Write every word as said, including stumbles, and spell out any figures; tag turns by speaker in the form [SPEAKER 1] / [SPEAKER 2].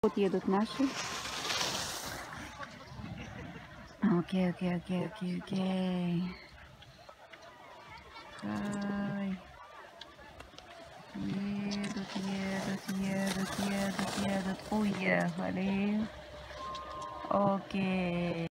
[SPEAKER 1] Вот едут наши. Окей, окей, окей, окей, окей. Ай. Едут, едут, едут, едут, едут. Уехали. Окей.